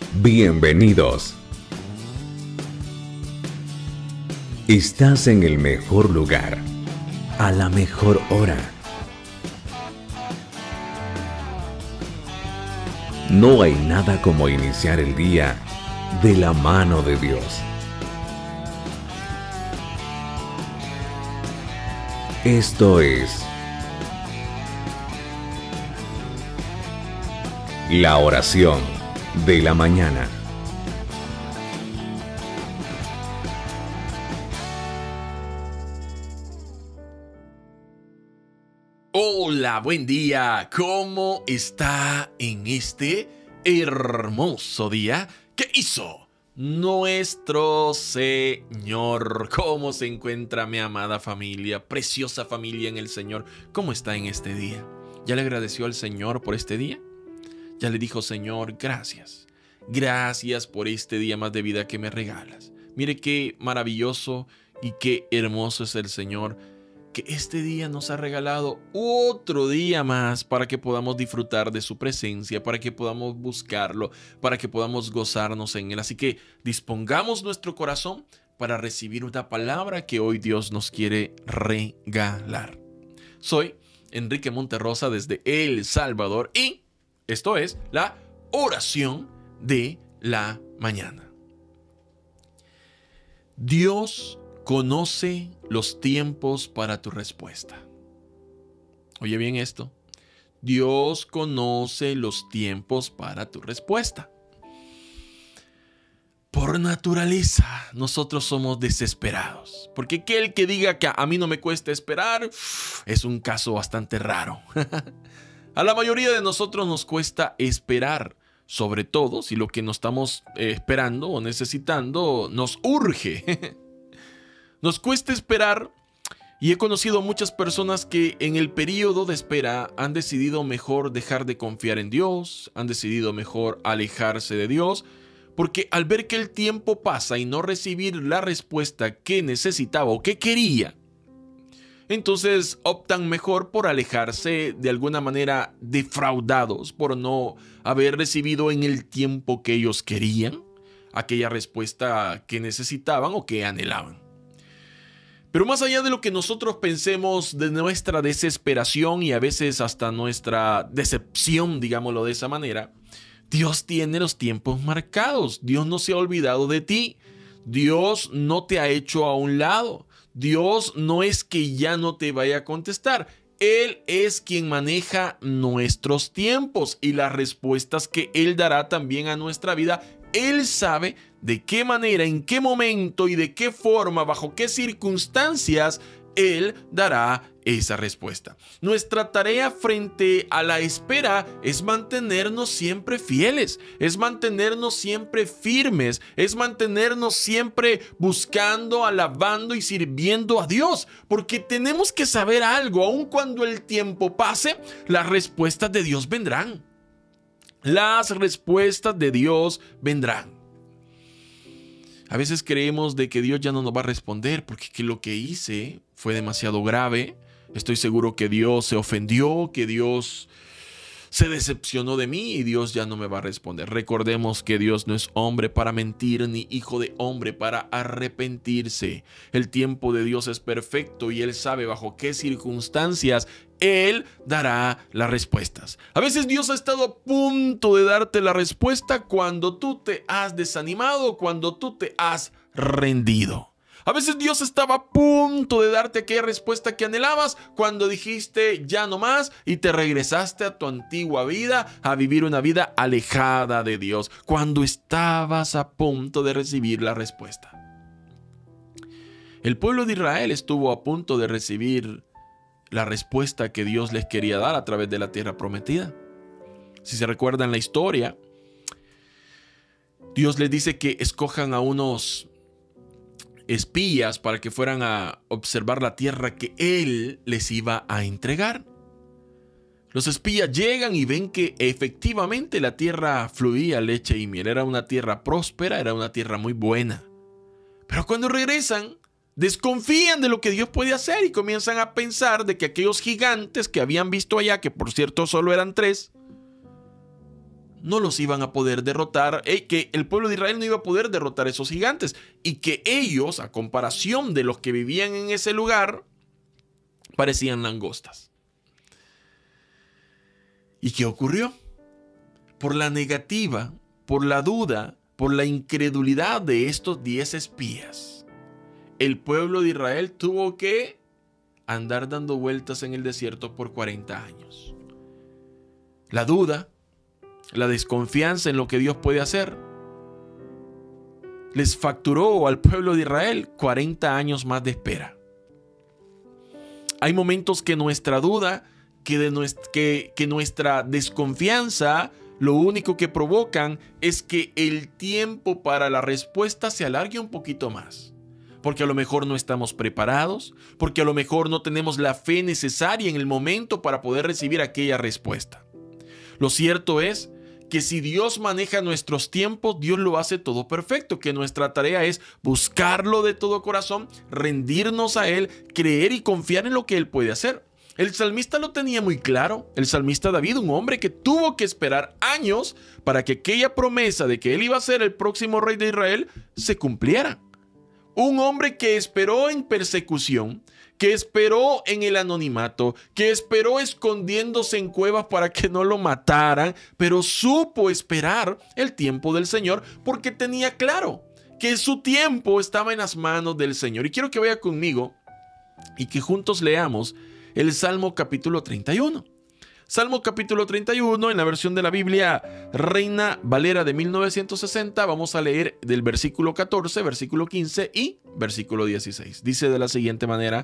Bienvenidos. Estás en el mejor lugar, a la mejor hora. No hay nada como iniciar el día de la mano de Dios. Esto es la oración de la mañana. Hola, buen día. ¿Cómo está en este hermoso día? ¿Qué hizo nuestro Señor? ¿Cómo se encuentra mi amada familia, preciosa familia en el Señor? ¿Cómo está en este día? ¿Ya le agradeció al Señor por este día? ¿Ya le dijo, Señor, gracias? Gracias por este día más de vida que me regalas. Mire qué maravilloso y qué hermoso es el Señor, que este día nos ha regalado otro día más para que podamos disfrutar de su presencia, para que podamos buscarlo, para que podamos gozarnos en él. Así que dispongamos nuestro corazón para recibir una palabra que hoy Dios nos quiere regalar. Soy Enrique Monterrosa desde El Salvador y esto es la oración de la mañana. Dios conoce los tiempos para tu respuesta. Oye bien esto. Dios conoce los tiempos para tu respuesta. Por naturaleza, nosotros somos desesperados. Porque aquel que diga que a mí no me cuesta esperar, es un caso bastante raro. A la mayoría de nosotros nos cuesta esperar, sobre todo si lo que nos estamos esperando o necesitando nos urge. Nos cuesta esperar y he conocido muchas personas que en el periodo de espera han decidido mejor dejar de confiar en Dios, han decidido mejor alejarse de Dios, porque al ver que el tiempo pasa y no recibir la respuesta que necesitaba o que quería, entonces optan mejor por alejarse, de alguna manera defraudados por no haber recibido en el tiempo que ellos querían aquella respuesta que necesitaban o que anhelaban. Pero más allá de lo que nosotros pensemos, de nuestra desesperación y a veces hasta nuestra decepción, digámoslo de esa manera, Dios tiene los tiempos marcados. Dios no se ha olvidado de ti. Dios no te ha hecho a un lado. Dios no es que ya no te vaya a contestar. Él es quien maneja nuestros tiempos y las respuestas que Él dará también a nuestra vida. Él sabe de qué manera, en qué momento y de qué forma, bajo qué circunstancias Él dará esa respuesta. Nuestra tarea frente a la espera es mantenernos siempre fieles, es mantenernos siempre firmes, es mantenernos siempre buscando, alabando y sirviendo a Dios, porque tenemos que saber algo. Aun cuando el tiempo pase, las respuestas de Dios vendrán. Las respuestas de Dios vendrán. A veces creemos de que Dios ya no nos va a responder porque que lo que hice fue demasiado grave. Estoy seguro que Dios se ofendió, que Dios se decepcionó de mí y Dios ya no me va a responder. Recordemos que Dios no es hombre para mentir, ni hijo de hombre para arrepentirse. El tiempo de Dios es perfecto y Él sabe bajo qué circunstancias Él dará las respuestas. A veces Dios ha estado a punto de darte la respuesta cuando tú te has desanimado, cuando tú te has rendido. A veces Dios estaba a punto de darte aquella respuesta que anhelabas cuando dijiste ya no más y te regresaste a tu antigua vida, a vivir una vida alejada de Dios, cuando estabas a punto de recibir la respuesta. El pueblo de Israel estuvo a punto de recibir la respuesta que Dios les quería dar a través de la tierra prometida. Si se recuerdan la historia, Dios les dice que escojan a unos espías para que fueran a observar la tierra que Él les iba a entregar. Los espías llegan y ven que efectivamente la tierra fluía leche y miel. Era una tierra próspera, era una tierra muy buena. Pero cuando regresan, desconfían de lo que Dios puede hacer y comienzan a pensar de que aquellos gigantes que habían visto allá, que por cierto solo eran 3, no los iban a poder derrotar, que el pueblo de Israel no iba a poder derrotar a esos gigantes, y que ellos, a comparación de los que vivían en ese lugar, parecían langostas. ¿Y qué ocurrió? Por la negativa, por la duda, por la incredulidad de estos 10 espías, el pueblo de Israel tuvo que andar dando vueltas en el desierto por 40 años. La duda, la desconfianza en lo que Dios puede hacer, les facturó al pueblo de Israel 40 años más de espera. Hay momentos que nuestra duda, que nuestra desconfianza, lo único que provocan es que el tiempo para la respuesta se alargue un poquito más. Porque a lo mejor no estamos preparados, porque a lo mejor no tenemos la fe necesaria en el momento para poder recibir aquella respuesta. Lo cierto es que si Dios maneja nuestros tiempos, Dios lo hace todo perfecto, que nuestra tarea es buscarlo de todo corazón, rendirnos a Él, creer y confiar en lo que Él puede hacer. El salmista lo tenía muy claro. El salmista David, un hombre que tuvo que esperar años para que aquella promesa de que él iba a ser el próximo rey de Israel se cumpliera. Un hombre que esperó en persecución, que esperó en el anonimato, que esperó escondiéndose en cuevas para que no lo mataran, pero supo esperar el tiempo del Señor porque tenía claro que su tiempo estaba en las manos del Señor. Y quiero que vaya conmigo y que juntos leamos el Salmo capítulo 31. Salmo capítulo 31, en la versión de la Biblia Reina Valera de 1960, vamos a leer del versículo 14, versículo 15 y versículo 16. Dice de la siguiente manera: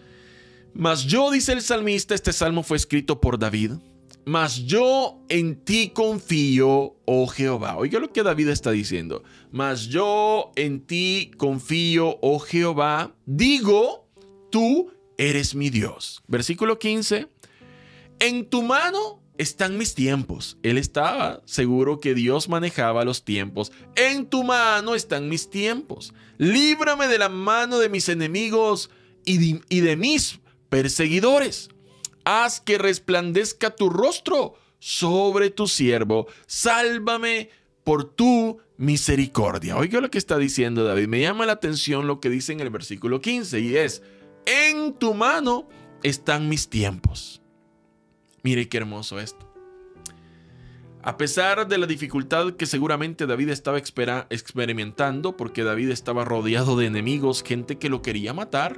Mas yo, dice el salmista, este salmo fue escrito por David, mas yo en ti confío, oh Jehová. Oiga lo que David está diciendo. Mas yo en ti confío, oh Jehová. Digo, tú eres mi Dios. Versículo 15. En tu mano están mis tiempos. Él estaba seguro que Dios manejaba los tiempos. En tu mano están mis tiempos. Líbrame de la mano de mis enemigos y de mis perseguidores. Haz que resplandezca tu rostro sobre tu siervo. Sálvame por tu misericordia. Oiga lo que está diciendo David. Me llama la atención lo que dice en el versículo 15 y es: en tu mano están mis tiempos. Mire qué hermoso esto. A pesar de la dificultad que seguramente David estaba experimentando, porque David estaba rodeado de enemigos, gente que lo quería matar,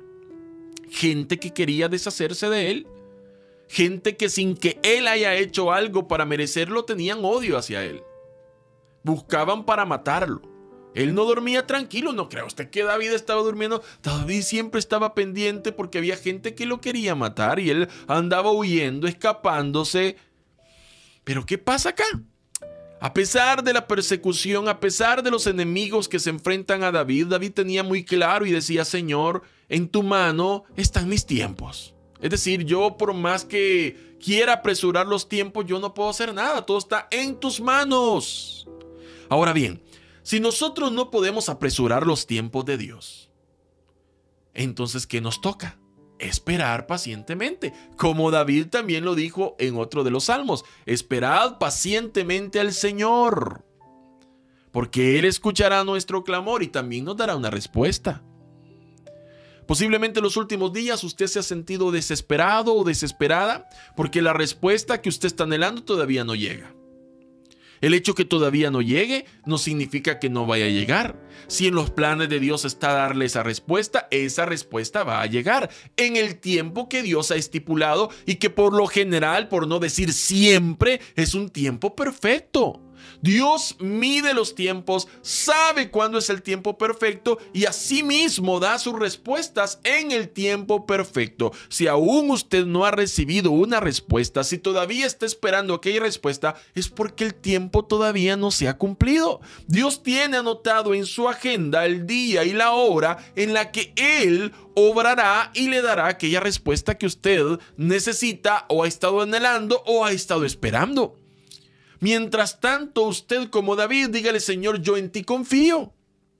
gente que quería deshacerse de él, gente que sin que él haya hecho algo para merecerlo tenían odio hacia él. Buscaban para matarlo. Él no dormía tranquilo. ¿No cree usted que David estaba durmiendo? David siempre estaba pendiente porque había gente que lo quería matar y él andaba huyendo, escapándose. Pero ¿qué pasa acá? A pesar de la persecución, a pesar de los enemigos que se enfrentan a David, David tenía muy claro y decía: Señor, en tu mano están mis tiempos. Es decir, yo por más que quiera apresurar los tiempos, yo no puedo hacer nada. Todo está en tus manos. Ahora bien, si nosotros no podemos apresurar los tiempos de Dios, entonces ¿qué nos toca? Esperar pacientemente, como David también lo dijo en otro de los salmos: esperad pacientemente al Señor, porque Él escuchará nuestro clamor y también nos dará una respuesta. Posiblemente en los últimos días usted se ha sentido desesperado o desesperada porque la respuesta que usted está anhelando todavía no llega. El hecho que todavía no llegue no significa que no vaya a llegar. Si en los planes de Dios está darle esa respuesta va a llegar en el tiempo que Dios ha estipulado y que por lo general, por no decir siempre, es un tiempo perfecto. Dios mide los tiempos, sabe cuándo es el tiempo perfecto y asimismo da sus respuestas en el tiempo perfecto. Si aún usted no ha recibido una respuesta, si todavía está esperando aquella respuesta, es porque el tiempo todavía no se ha cumplido. Dios tiene anotado en su agenda el día y la hora en la que Él obrará y le dará aquella respuesta que usted necesita o ha estado anhelando o ha estado esperando. Mientras tanto, usted como David, dígale: Señor, yo en ti confío.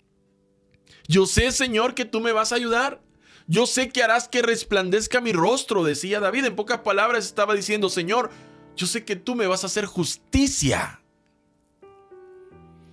Yo sé, Señor, que tú me vas a ayudar. Yo sé que harás que resplandezca mi rostro, decía David. En pocas palabras estaba diciendo: Señor, yo sé que tú me vas a hacer justicia.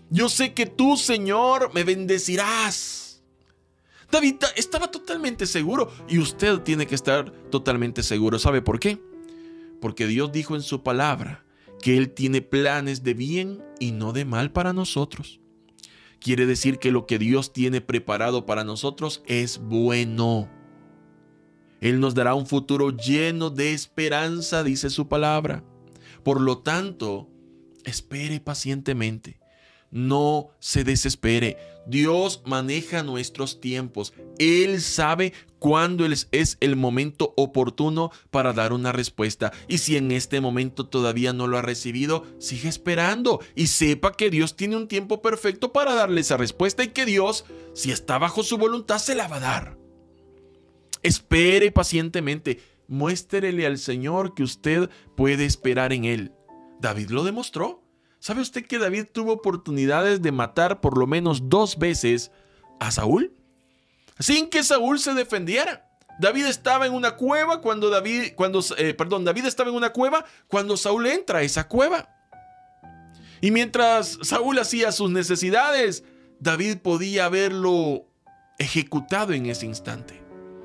Yo sé que tú, Señor, me bendecirás. David estaba totalmente seguro y usted tiene que estar totalmente seguro. ¿Sabe por qué? Porque Dios dijo en su palabra que Él tiene planes de bien y no de mal para nosotros. Quiere decir que lo que Dios tiene preparado para nosotros es bueno. Él nos dará un futuro lleno de esperanza, dice su palabra. Por lo tanto, espere pacientemente. No se desespere. Dios maneja nuestros tiempos. Él sabe cuándo es el momento oportuno para dar una respuesta. Y si en este momento todavía no lo ha recibido, sigue esperando y sepa que Dios tiene un tiempo perfecto para darle esa respuesta y que Dios, si está bajo su voluntad, se la va a dar. Espere pacientemente. Muéstrele al Señor que usted puede esperar en Él. David lo demostró. ¿Sabe usted que David tuvo oportunidades de matar por lo menos 2 veces a Saúl? Sin que Saúl se defendiera. David estaba en una cueva David estaba en una cueva cuando Saúl entra a esa cueva. Y mientras Saúl hacía sus necesidades, David podía haberlo ejecutado en ese instante.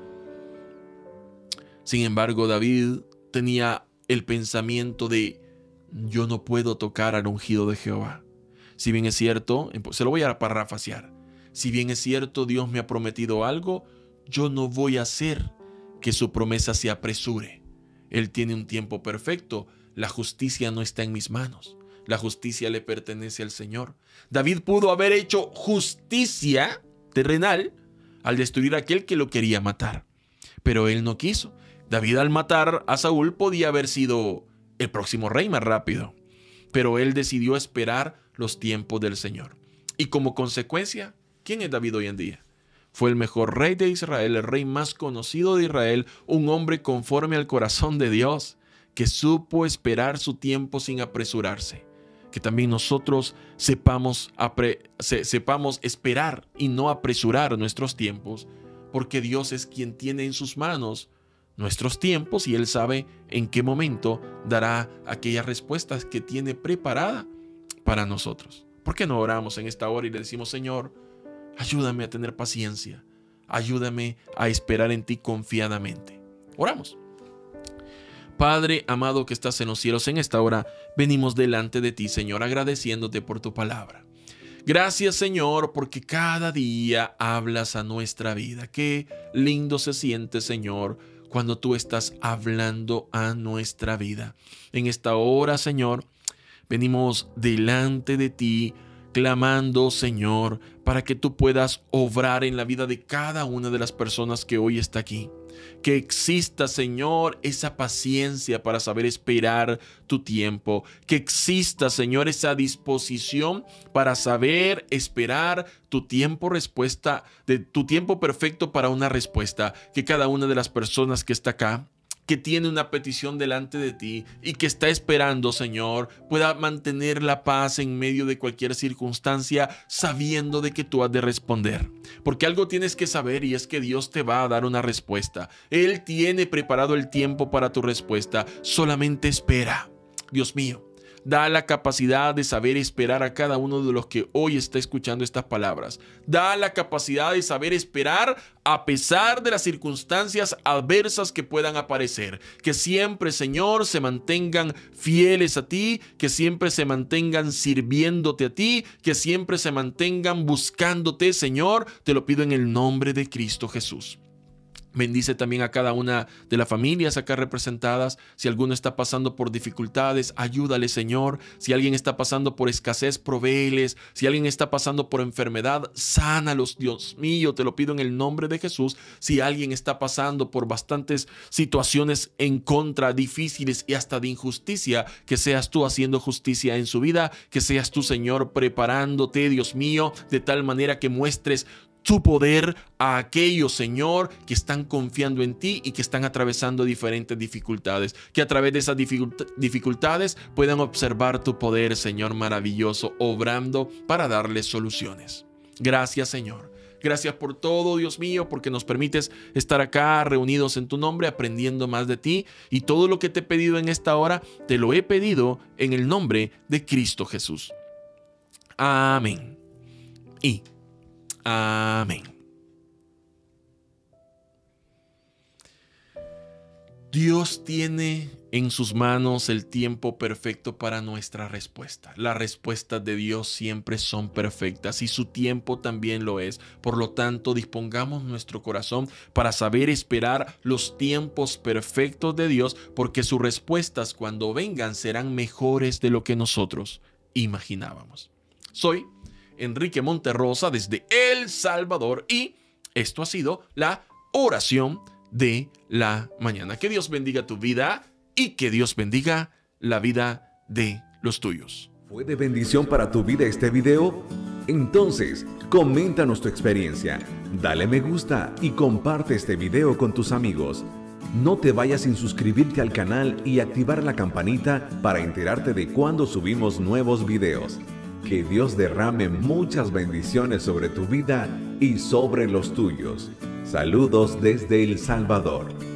Sin embargo, David tenía el pensamiento de: yo no puedo tocar al ungido de Jehová. Si bien es cierto, se lo voy a parafrasear. Si bien es cierto, Dios me ha prometido algo, yo no voy a hacer que su promesa se apresure. Él tiene un tiempo perfecto. La justicia no está en mis manos. La justicia le pertenece al Señor. David pudo haber hecho justicia terrenal al destruir a aquel que lo quería matar. Pero él no quiso. David, al matar a Saúl, podía haber sido el próximo rey más rápido, pero él decidió esperar los tiempos del Señor. Y como consecuencia, ¿quién es David hoy en día? Fue el mejor rey de Israel, el rey más conocido de Israel, un hombre conforme al corazón de Dios, que supo esperar su tiempo sin apresurarse. Que también nosotros sepamos esperar y no apresurar nuestros tiempos, porque Dios es quien tiene en sus manos nuestros tiempos y Él sabe en qué momento dará aquellas respuestas que tiene preparada para nosotros. ¿Por qué no oramos en esta hora y le decimos: Señor, ayúdame a tener paciencia, ayúdame a esperar en ti confiadamente? Oramos. Padre amado que estás en los cielos, en esta hora venimos delante de ti, Señor, agradeciéndote por tu palabra. Gracias, Señor, porque cada día hablas a nuestra vida. Qué lindo se siente, Señor, cuando tú estás hablando a nuestra vida. En esta hora, Señor, venimos delante de ti, clamando, Señor, para que tú puedas obrar en la vida de cada una de las personas que hoy está aquí. Que exista, Señor, esa paciencia para saber esperar tu tiempo. Que exista, Señor, esa disposición para saber esperar tu tiempo perfecto para una respuesta. Que cada una de las personas que está acá, que tiene una petición delante de ti y que está esperando, Señor, pueda mantener la paz en medio de cualquier circunstancia, sabiendo de que tú has de responder. Porque algo tienes que saber, y es que Dios te va a dar una respuesta. Él tiene preparado el tiempo para tu respuesta. Solamente espera. Dios mío, da la capacidad de saber esperar a cada uno de los que hoy está escuchando estas palabras. Da la capacidad de saber esperar a pesar de las circunstancias adversas que puedan aparecer. Que siempre, Señor, se mantengan fieles a ti, que siempre se mantengan sirviéndote a ti, que siempre se mantengan buscándote, Señor. Te lo pido en el nombre de Cristo Jesús. Bendice también a cada una de las familias acá representadas. Si alguno está pasando por dificultades, ayúdale, Señor. Si alguien está pasando por escasez, provéeles. Si alguien está pasando por enfermedad, sánalos, Dios mío, te lo pido en el nombre de Jesús. Si alguien está pasando por bastantes situaciones en contra, difíciles y hasta de injusticia, que seas tú haciendo justicia en su vida, que seas tú, Señor, preparándote, Dios mío, de tal manera que muestres tu poder a aquellos, Señor, que están confiando en ti y que están atravesando diferentes dificultades. Que a través de esas dificultades puedan observar tu poder, Señor, maravilloso, obrando para darles soluciones. Gracias, Señor. Gracias por todo, Dios mío, porque nos permites estar acá reunidos en tu nombre, aprendiendo más de ti. Y todo lo que te he pedido en esta hora, te lo he pedido en el nombre de Cristo Jesús. Amén. Y amén. Dios tiene en sus manos el tiempo perfecto para nuestra respuesta. Las respuestas de Dios siempre son perfectas y su tiempo también lo es. Por lo tanto, dispongamos nuestro corazón para saber esperar los tiempos perfectos de Dios, porque sus respuestas cuando vengan serán mejores de lo que nosotros imaginábamos. Soy Enrique Monterrosa desde El Salvador y esto ha sido la oración de la mañana. Que Dios bendiga tu vida y que Dios bendiga la vida de los tuyos. ¿Fue de bendición para tu vida este video? Entonces, coméntanos tu experiencia, dale me gusta y comparte este video con tus amigos. No te vayas sin suscribirte al canal y activar la campanita para enterarte de cuando subimos nuevos videos. Que Dios derrame muchas bendiciones sobre tu vida y sobre los tuyos. Saludos desde El Salvador.